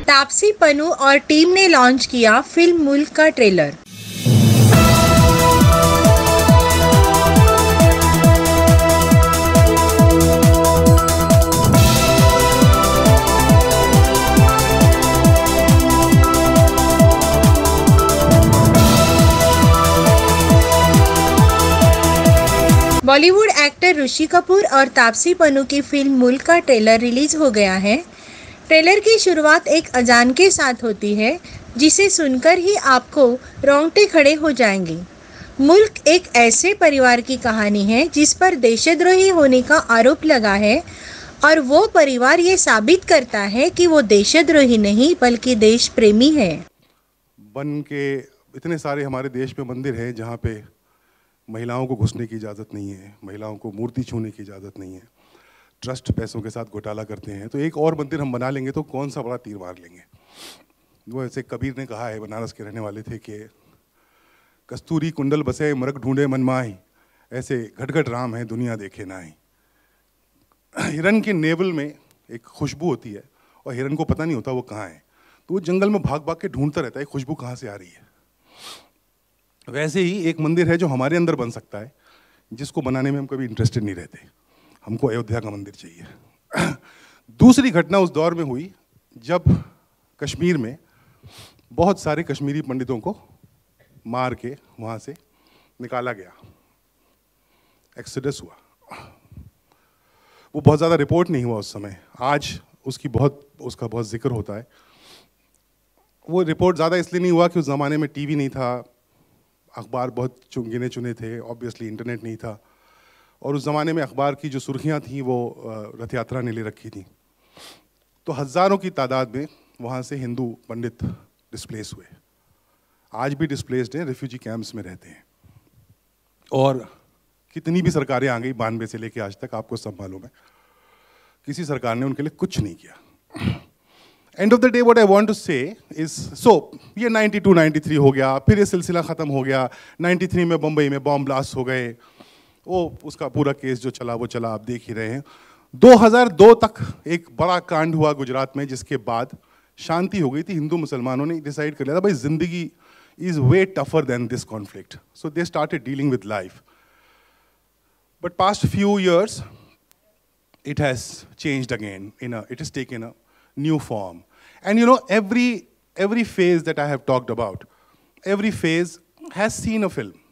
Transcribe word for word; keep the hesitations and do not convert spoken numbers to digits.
तापसी पन्नू और टीम ने लॉन्च किया फिल्म मुल्क का trailer. Bollywood actor Rishi Kapoor और तापसी पन्नू की फिल्म मुल्क का ट्रेलर रिलीज हो गया है। ट्रेलर की शुरुआत एक अजान के साथ होती है, जिसे सुनकर ही आपको रोंगटे खड़े हो जाएंगे। मुल्क एक ऐसे परिवार की कहानी है जिस पर देशद्रोही होने का आरोप लगा है और वो परिवार ये साबित करता है कि वो देशद्रोही नहीं बल्कि देश प्रेमी है। बन के इतने सारे हमारे देश में मंदिर हैं जहाँ पे महिलाओं को घुसने की इजाज़त नहीं है, महिलाओं को मूर्ति छूने की इजाज़त नहीं है, ट्रस्ट पैसों के साथ घोटाला करते हैं, तो एक और मंदिर हम बना लेंगे तो कौन सा बड़ा तीर मार लेंगे। वो ऐसे कबीर ने कहा है, बनारस के रहने वाले थे, कि कस्तूरी कुंडल बसे मरक ढूंढे मन माही, ऐसे घटघट राम है दुनिया देखे नाई। हिरन के नेवल में एक खुशबू होती है और हिरन को पता नहीं होता वो कहाँ है, तो वो जंगल में भाग भाग के ढूंढता रहता है खुशबू कहाँ से आ रही है। वैसे ही एक मंदिर है जो हमारे अंदर बन सकता है, जिसको बनाने में हम कभी इंटरेस्टेड नहीं रहते। हमको अयोध्या का मंदिर चाहिए। दूसरी घटना उस दौर में हुई जब कश्मीर में बहुत सारे कश्मीरी पंडितों को मार के वहाँ से निकाला गया, एक्सोडस हुआ। वो बहुत ज़्यादा रिपोर्ट नहीं हुआ उस समय, आज उसकी बहुत उसका बहुत जिक्र होता है। वो रिपोर्ट ज़्यादा इसलिए नहीं हुआ कि उस ज़माने में टीवी नहीं था, अखबार बहुत गिने चुने थे, ऑब्वियसली इंटरनेट नहीं था, और उस ज़माने में अखबार की जो सुर्खियाँ थीं वो रथ यात्रा ने ले रखी थी। तो हज़ारों की तादाद में वहाँ से हिंदू पंडित डिस्प्लेस हुए, आज भी डिस्प्लेस्ड हैं, रिफ्यूजी कैंप्स में रहते हैं। और कितनी भी सरकारें आ गई बानवे से लेके आज तक, आपको सब मालूम है, किसी सरकार ने उनके लिए कुछ नहीं किया। End of the day what I want to say is, so ये नाइंटी टू नाइंटी थ्री हो गया, फिर ये सिलसिला ख़त्म हो गया। नाइंटी थ्री में बम्बई में बॉम्ब ब्लास्ट हो गए, वो उसका पूरा केस जो चला वो चला, आप देख ही रहे हैं। दो हज़ार दो तक एक बड़ा कांड हुआ गुजरात में, जिसके बाद शांति हो गई थी। हिंदू मुसलमानों ने डिसाइड कर लिया था भाई जिंदगी is way tougher than this conflict, so they started dealing with life. But past few years it has changed again, in a, it has taken a new form. And you know, every, every phase that I have talked about, every phase has seen a film.